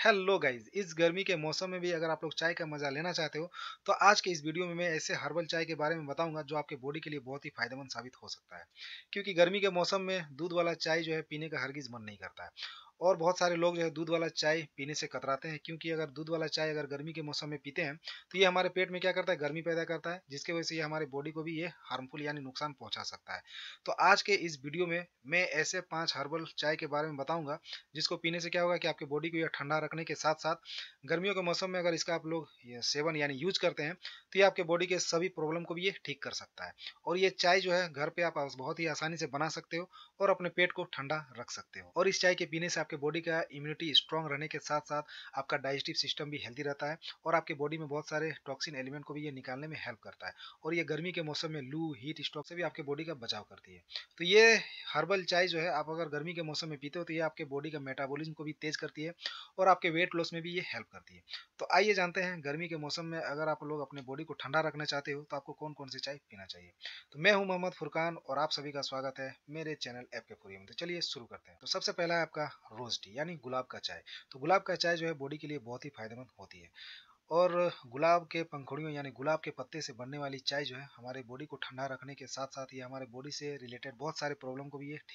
Hello guys, इस गर्मी के मौसम में भी अगर आप लोग चाय का मज़ा लेना चाहते हो, तो आज के इस वीडियो में मैं ऐसे हर्बल चाय के बारे में बताऊंगा जो आपके बॉडी के लिए बहुत ही फ़ायदेमंद साबित हो सकता है। क्योंकि गर्मी के मौसम में दूध वाला चाय जो है पीने का हरगिज़ मन नहीं करता है। और बहुत सारे लोग जो है दूध वाला चाय पीने से कतराते हैं क्योंकि अगर दूध वाला चाय अगर गर्मी के मौसम में पीते हैं, तो ये हमारे पेट में क्या करता है, गर्मी पैदा करता है, जिसकी वजह से ये हमारे बॉडी को भी ये हार्मफुल यानी नुकसान पहुँचा सकता है। तो आज के इस वीडियो में मैं ऐसे 5 हर्बल चाय के बारे में बताऊँगा जिसको पीने से क्या होगा कि आपके बॉडी को ये ठंडा रखने के साथ-साथ गर्मियों के मौसम में अगर इसका आप लोग ये सेवन यानी यूज़ करते हैं, तो ये आपके बॉडी के सभी प्रॉब्लम को भी ये ठीक कर सकता है। और ये चाय जो है घर पे आप बहुत ही आसानी से बना सकते हो और अपने पेट को ठंडा रख सकते हो। और इस चाय के पीने से आपके बॉडी का इम्यूनिटी स्ट्रॉन्ग रहने के साथ-साथ आपका डाइजेस्टिव सिस्टम भी हेल्दी रहता है और आपके बॉडी में बहुत सारे टॉक्सिन एलिमेंट को भी ये निकालने में हेल्प करता है। और ये गर्मी के मौसम में लू, हीट स्ट्रोक से भी आपके बॉडी का बचाव करती है। तो ये हर्बल चाय जो है आप अगर गर्मी के मौसम में पीते हो तो ये आपके बॉडी का मेटाबॉलिज्म को भी तेज करती है और आपके वेट लॉस में भी ये हेल्प करती है। तो आइए जानते हैं गर्मी के मौसम में अगर आप लोग अपने बॉडी को ठंडा रखना चाहते हो तो आपको कौन कौन सी चाय पीना चाहिए। तो मैं हूं मोहम्मद फुरकान और आप सभी का स्वागत है मेरे चैनल ऐप के फुरिया में। तो चलिए शुरू करते हैं। तो सबसे पहला है आपका रोज टी यानी गुलाब का चाय। तो गुलाब का चाय जो है बॉडी के लिए बहुत ही फायदेमंद होती है। और गुलाब के पंखुड़ियों यानी गुलाब के पत्ते से बनने वाली चाय जो है हमारे बॉडी को ठंडा रखने के साथ साथ ये हमारे बॉडी से रिलेटेड बहुत सारे प्रॉब्लम को भी ये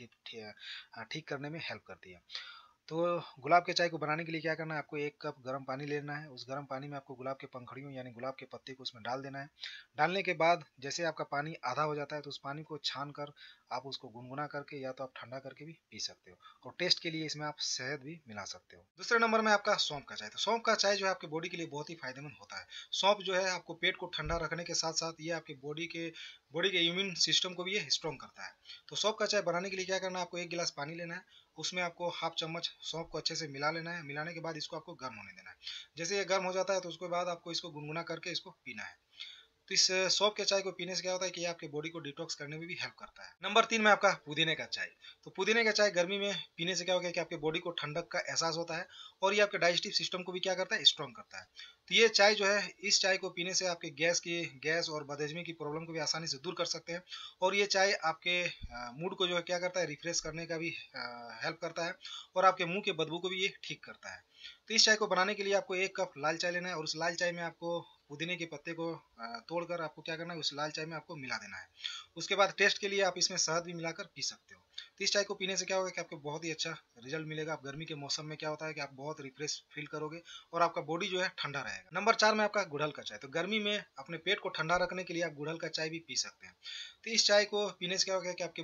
ठीक करने में हेल्प करती है। तो गुलाब के चाय को बनाने के लिए क्या करना है, आपको 1 कप गर्म पानी लेना है। उस गर्म पानी में आपको गुलाब के पंखुड़ियों यानी गुलाब के पत्ते को उसमें डाल देना है। डालने के बाद जैसे आपका पानी आधा हो जाता है तो उस पानी को छान कर आप उसको गुनगुना करके या तो आप ठंडा करके भी पी सकते हो। और टेस्ट के लिए इसमें आप शहद भी मिला सकते हो। दूसरे नंबर में आपका सौंफ का चाय। तो सौंफ का चाय जो है आपके बॉडी के लिए बहुत ही फायदेमंद होता है। सौंफ जो है आपको पेट को ठंडा रखने के साथ-साथ ये आपके बॉडी के इम्यून सिस्टम को भी ये स्ट्रॉन्ग करता है। तो सौंफ का चाय बनाने के लिए क्या करना है, आपको 1 गिलास पानी लेना है। उसमें आपको हाफ चम्मच सौंफ को अच्छे से मिला लेना है। मिलाने के बाद इसको आपको गर्म होने देना है। जैसे ये गर्म हो जाता है तो उसके बाद आपको इसको गुनगुना करके इसको पीना है। तो इस सौंफ के चाय को पीने से क्या होता है कि ये आपके बॉडी को डिटॉक्स करने में भी हेल्प करता है। नंबर 3 में आपका पुदीने का चाय। तो पुदीने का चाय गर्मी में पीने से क्या होगा कि आपके बॉडी को ठंडक का एहसास होता है और ये आपके डाइजेस्टिव सिस्टम को भी क्या करता है, स्ट्रॉन्ग करता है। तो ये चाय जो है, इस चाय को पीने से आपके गैस और बदहजमी की प्रॉब्लम को भी आसानी से दूर कर सकते हैं। और ये चाय आपके मूड को जो है क्या करता है, रिफ्रेश करने का भी हेल्प करता है और आपके मुँह के बदबू को भी ये ठीक करता है। तो इस चाय को बनाने के लिए आपको 1 कप लाल चाय लेना है और उस लाल चाय में आपको पुदीने के पत्ते को तोड़कर आपको क्या करना है, उस लाल चाय में आपको मिला देना है। उसके बाद टेस्ट के लिए आप इसमें शहद भी मिलाकर पी सकते हो। तो इस चाय को पीने से क्या होगा कि आपको बहुत ही अच्छा रिजल्ट मिलेगा। आप गर्मी के मौसम में क्या होता है कि आप बहुत रिफ्रेश फील करोगे और आपका बॉडी जो है ठंडा रहेगा। नंबर 4 में आपका गुड़हल का चाय। तो गर्मी में अपने पेट को ठंडा रखने के लिए आप गुड़हल का चाय भी पी सकते हैं। तो इस चाय को पीने से क्या होगा कि आपके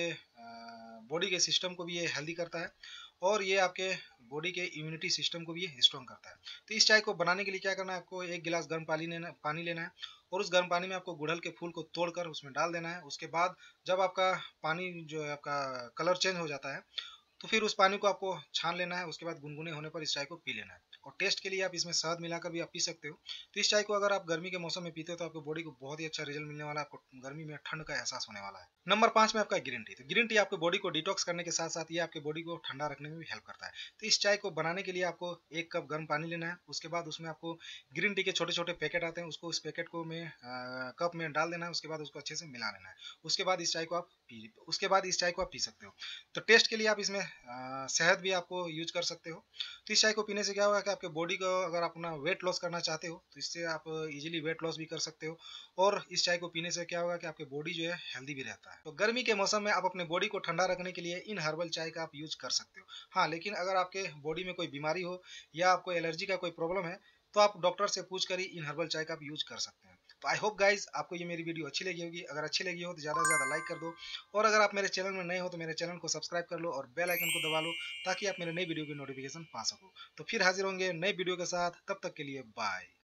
बॉडी के सिस्टम को भी ये हेल्दी करता है और ये आपके बॉडी के इम्यूनिटी सिस्टम को भी ये स्ट्रॉन्ग करता है। तो इस चाय को बनाने के लिए क्या करना है, आपको 1 गिलास गर्म पानी लेना है और उस गर्म पानी में आपको गुड़हल के फूल को तोड़कर उसमें डाल देना है। उसके बाद जब आपका पानी जो है आपका कलर चेंज हो जाता है, तो फिर उस पानी को आपको छान लेना है। उसके बाद गुनगुने होने पर इस चाय को पी लेना है और टेस्ट के लिए आप इसमें शहद मिलाकर भी आप पी सकते हो। तो इस चाय को अगर आप गर्मी के मौसम में पीते हो तो आपको बॉडी को बहुत ही अच्छा रिजल्ट मिलने वाला है। आपको गर्मी में ठंड का एहसास होने वाला है। नंबर 5 में आपका ग्रीन टी। तो ग्रीन टी आपके बॉडी को डिटॉक्स करने के साथ-साथ ये आपके बॉडी को ठंडा रखने में भी हेल्प करता है। तो इस चाय को बनाने के लिए आपको 1 कप गर्म पानी लेना है। उसके बाद उसमें आपको ग्रीन टी के छोटे-छोटे पैकेट आते हैं, उसको उस पैकेट को कप में डाल देना है। उसके बाद उसको अच्छे से मिला लेना है। उसके बाद इस चाय को आप पी सकते हो। तो टेस्ट के लिए आप इसमें शहद भी आपको यूज़ कर सकते हो। तो इस चाय को पीने से क्या होगा कि आपके बॉडी को अगर आप अपना वेट लॉस करना चाहते हो, तो इससे आप ईज़िली वेट लॉस भी कर सकते हो और इस चाय को पीने से क्या होगा कि आपकी बॉडी जो है हेल्दी भी रहता है। तो गर्मी के मौसम में आप अपने बॉडी को ठंडा रखने के लिए इन हर्बल चाय का आप यूज़ कर सकते हो। हाँ, लेकिन अगर आपके बॉडी में कोई बीमारी हो या आपको एलर्जी का कोई प्रॉब्लम है, तो आप डॉक्टर से पूछ कर ही इन हर्बल चाय का आप यूज़ कर सकते हैं। तो आई होप गाइज़ आपको ये मेरी वीडियो अच्छी लगी होगी। अगर अच्छी लगी हो तो ज़्यादा से ज़्यादा लाइक कर दो और अगर आप मेरे चैनल में नए हो तो मेरे चैनल को सब्सक्राइब कर लो और बेल आइकन को दबा लो ताकि आप मेरे नई वीडियो की नोटिफिकेशन पा सको। तो फिर हाजिर होंगे नई वीडियो के साथ, तब तक के लिए बाय।